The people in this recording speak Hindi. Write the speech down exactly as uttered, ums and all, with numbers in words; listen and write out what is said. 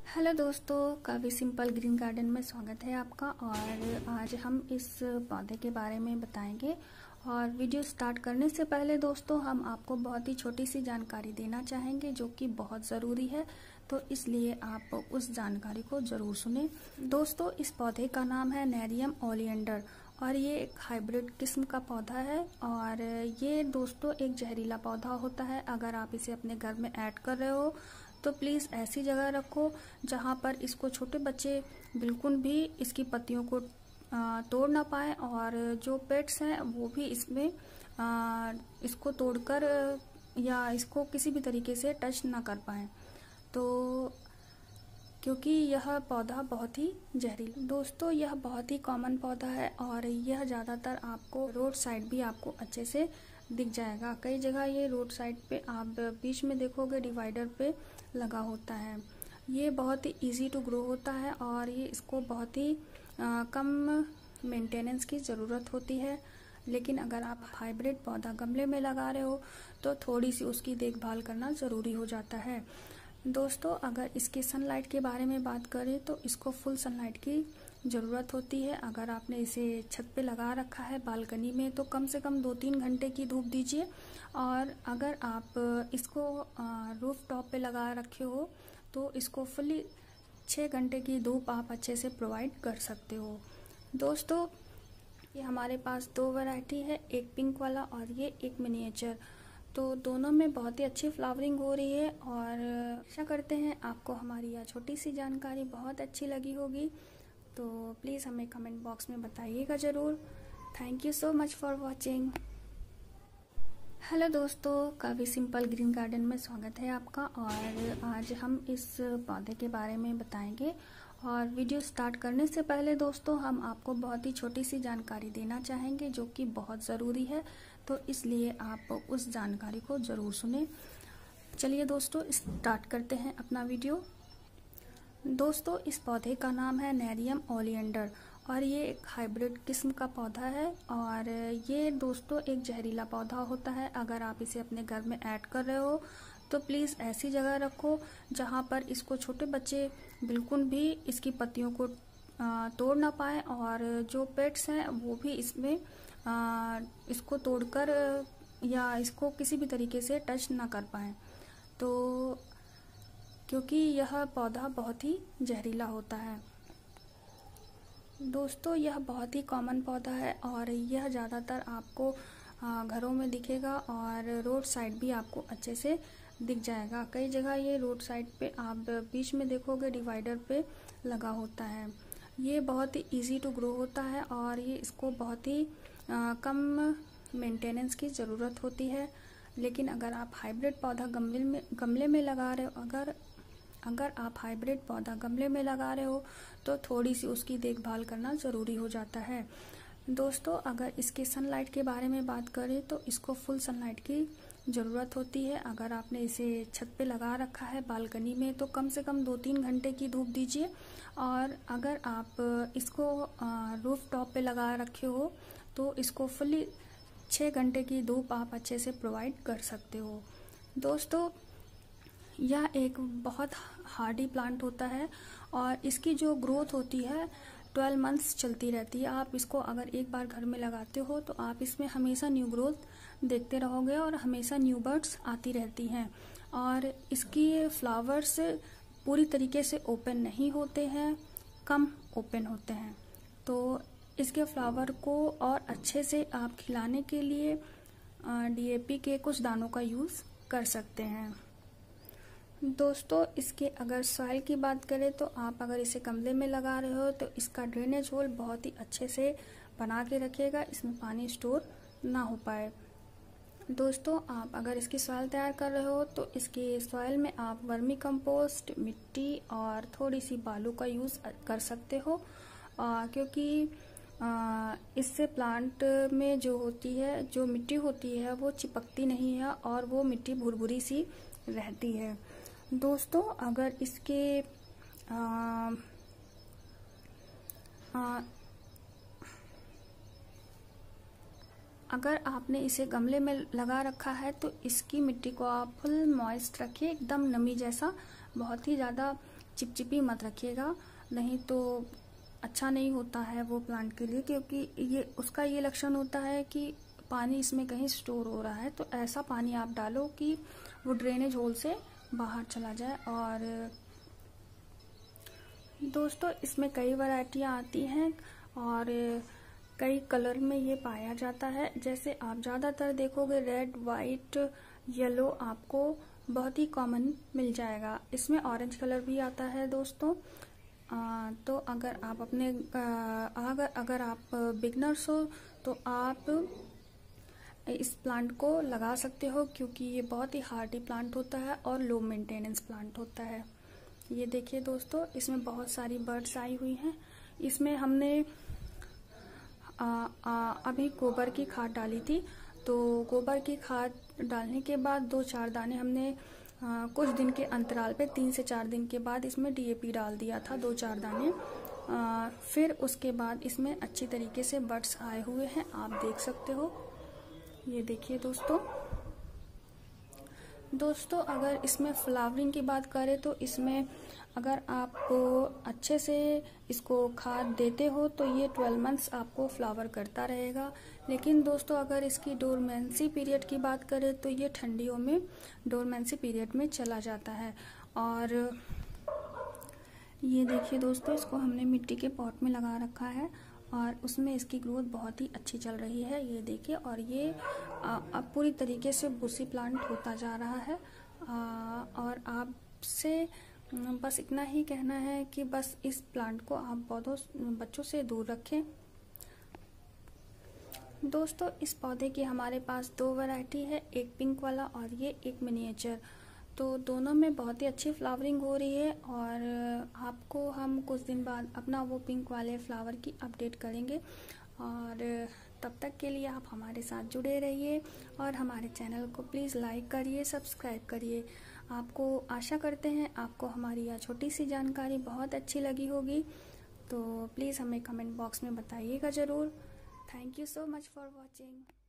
हेलो दोस्तों, काफ़ी सिंपल ग्रीन गार्डन में स्वागत है आपका। और आज हम इस पौधे के बारे में बताएंगे। और वीडियो स्टार्ट करने से पहले दोस्तों हम आपको बहुत ही छोटी सी जानकारी देना चाहेंगे जो कि बहुत ज़रूरी है, तो इसलिए आप उस जानकारी को ज़रूर सुने। दोस्तों, इस पौधे का नाम है नेरियम ओलियंडर और ये एक हाइब्रिड किस्म का पौधा है। और ये दोस्तों एक जहरीला पौधा होता है। अगर आप इसे अपने घर में ऐड कर रहे हो तो प्लीज़ ऐसी जगह रखो जहाँ पर इसको छोटे बच्चे बिल्कुल भी इसकी पत्तियों को तोड़ ना पाए, और जो पेट्स हैं वो भी इसमें इसको तोड़कर या इसको किसी भी तरीके से टच ना कर पाए, तो क्योंकि यह पौधा बहुत ही जहरीला। दोस्तों, यह बहुत ही कॉमन पौधा है और यह ज़्यादातर आपको रोड साइड भी आपको अच्छे से दिख जाएगा। कई जगह ये रोड साइड पे आप बीच में देखोगे डिवाइडर पे लगा होता है। ये बहुत ही इजी टू ग्रो होता है और ये इसको बहुत ही आ, कम मेंटेनेंस की ज़रूरत होती है। लेकिन अगर आप हाइब्रिड पौधा गमले में लगा रहे हो तो थोड़ी सी उसकी देखभाल करना ज़रूरी हो जाता है। दोस्तों, अगर इसके सनलाइट के बारे में बात करें तो इसको फुल सनलाइट की ज़रूरत होती है। अगर आपने इसे छत पे लगा रखा है बालकनी में तो कम से कम दो तीन घंटे की धूप दीजिए। और अगर आप इसको रूफ टॉप पे लगा रखे हो तो इसको फुली छः घंटे की धूप आप अच्छे से प्रोवाइड कर सकते हो। दोस्तों, ये हमारे पास दो वैरायटी है, एक पिंक वाला और ये एक मिनिएचर। तो दोनों में बहुत ही अच्छी फ्लावरिंग हो रही है और आशा करते हैं आपको हमारी यह छोटी सी जानकारी बहुत अच्छी लगी होगी। तो प्लीज़ हमें कमेंट बॉक्स में बताइएगा ज़रूर। Thank you so much for watching. Hello दोस्तों, काफ़ी सिंपल ग्रीन गार्डन में स्वागत है आपका। और आज हम इस पौधे के बारे में बताएंगे। और वीडियो स्टार्ट करने से पहले दोस्तों हम आपको बहुत ही छोटी सी जानकारी देना चाहेंगे जो कि बहुत ज़रूरी है, तो इसलिए आप उस जानकारी को ज़रूर सुने। चलिए दोस्तों स्टार्ट करते हैं अपना वीडियो। दोस्तों, इस पौधे का नाम है नेरियम ओलियंडर और ये एक हाइब्रिड किस्म का पौधा है। और ये दोस्तों एक जहरीला पौधा होता है। अगर आप इसे अपने घर में ऐड कर रहे हो तो प्लीज़ ऐसी जगह रखो जहाँ पर इसको छोटे बच्चे बिल्कुल भी इसकी पत्तियों को तोड़ ना पाए, और जो पेट्स हैं वो भी इसमें इसको तोड़कर या इसको किसी भी तरीके से टच ना कर पाए, तो क्योंकि यह पौधा बहुत ही जहरीला होता है। दोस्तों, यह बहुत ही कॉमन पौधा है और यह ज़्यादातर आपको घरों में दिखेगा और रोड साइड भी आपको अच्छे से दिख जाएगा। कई जगह ये रोड साइड पे आप बीच में देखोगे डिवाइडर पे लगा होता है। ये बहुत ही इजी टू ग्रो होता है और ये इसको बहुत ही आ, कम मेंटेनेंस की ज़रूरत होती है। लेकिन अगर आप हाइब्रिड पौधा गमले में गमले में लगा रहे हो अगर अगर आप हाइब्रिड पौधा गमले में लगा रहे हो तो थोड़ी सी उसकी देखभाल करना ज़रूरी हो जाता है। दोस्तों, अगर इसके सनलाइट के बारे में बात करें तो इसको फुल सनलाइट की ज़रूरत होती है। अगर आपने इसे छत पे लगा रखा है बालकनी में तो कम से कम दो तीन घंटे की धूप दीजिए। और अगर आप इसको रूफ टॉप पे लगा रखे हो तो इसको फुली छः घंटे की धूप आप अच्छे से प्रोवाइड कर सकते हो। दोस्तों, यह एक बहुत हार्डी प्लांट होता है और इसकी जो ग्रोथ होती है ट्वेल्व मंथ्स चलती रहती है। आप इसको अगर एक बार घर में लगाते हो तो आप इसमें हमेशा न्यू ग्रोथ देखते रहोगे और हमेशा न्यू बर्ड्स आती रहती हैं। और इसकी फ्लावर्स पूरी तरीके से ओपन नहीं होते हैं, कम ओपन होते हैं। तो इसके फ्लावर को और अच्छे से आप खिलाने के लिए डीएपी के कुछ दानों का यूज़ कर सकते हैं। दोस्तों, इसके अगर सॉइल की बात करें तो आप अगर इसे गमले में लगा रहे हो तो इसका ड्रेनेज होल बहुत ही अच्छे से बना के रखेगा, इसमें पानी स्टोर ना हो पाए। दोस्तों, आप अगर इसकी सॉइल तैयार कर रहे हो तो इसके सॉइल में आप वर्मी कंपोस्ट, मिट्टी और थोड़ी सी बालू का यूज़ कर सकते हो, आ, क्योंकि आ, इससे प्लांट में जो होती है जो मिट्टी होती है वो चिपकती नहीं है और वो मिट्टी भुरभुरी सी रहती है। दोस्तों, अगर इसके आ, आ, अगर आपने इसे गमले में लगा रखा है तो इसकी मिट्टी को आप फुल मॉइस्ट रखिए, एकदम नमी जैसा, बहुत ही ज़्यादा चिपचिपी मत रखिएगा, नहीं तो अच्छा नहीं होता है वो प्लांट के लिए, क्योंकि ये उसका ये लक्षण होता है कि पानी इसमें कहीं स्टोर हो रहा है। तो ऐसा पानी आप डालो कि वो ड्रेनेज होल से बाहर चला जाए। और दोस्तों इसमें कई वैरायटियाँ आती हैं और कई कलर में ये पाया जाता है। जैसे आप ज़्यादातर देखोगे रेड, वाइट, येलो आपको बहुत ही कॉमन मिल जाएगा। इसमें ऑरेंज कलर भी आता है दोस्तों। आ, तो अगर आप अपने आ, अगर अगर आप बिगनर्स हो तो आप इस प्लांट को लगा सकते हो, क्योंकि ये बहुत ही हार्डी प्लांट होता है और लो मेंटेनेंस प्लांट होता है। ये देखिए दोस्तों, इसमें बहुत सारी बर्ड्स आई हुई हैं। इसमें हमने आ, आ, अभी गोबर की खाद डाली थी, तो गोबर की खाद डालने के बाद दो चार दाने हमने आ, कुछ दिन के अंतराल पे तीन से चार दिन के बाद इसमें डी ए पी डाल दिया था, दो चार दाने। आ, फिर उसके बाद इसमें अच्छी तरीके से बर्ड्स आए हुए हैं, आप देख सकते हो। ये देखिए दोस्तों दोस्तों अगर इसमें फ्लावरिंग की बात करें तो इसमें अगर आप अच्छे से इसको खाद देते हो तो ये ट्वेल्व मंथ्स आपको फ्लावर करता रहेगा। लेकिन दोस्तों अगर इसकी डोरमेंसी पीरियड की बात करें तो ये ठंडियों में डोरमेंसी पीरियड में चला जाता है। और ये देखिए दोस्तों, इसको हमने मिट्टी के पॉट में लगा रखा है और उसमें इसकी ग्रोथ बहुत ही अच्छी चल रही है। ये देखिए, और ये अब पूरी तरीके से बुशी प्लांट होता जा रहा है। आ, और आपसे बस इतना ही कहना है कि बस इस प्लांट को आप पौधों बच्चों से दूर रखें। दोस्तों इस पौधे की हमारे पास दो वैरायटी है, एक पिंक वाला और ये एक मिनिएचर। तो दोनों में बहुत ही अच्छी फ्लावरिंग हो रही है और आपको हम कुछ दिन बाद अपना वो पिंक वाले फ्लावर की अपडेट करेंगे। और तब तक के लिए आप हमारे साथ जुड़े रहिए और हमारे चैनल को प्लीज़ लाइक करिए, सब्सक्राइब करिए। आपको आशा करते हैं आपको हमारी यह छोटी सी जानकारी बहुत अच्छी लगी होगी, तो प्लीज़ हमें कमेंट बॉक्स में बताइएगा ज़रूर। Thank you so much for watching.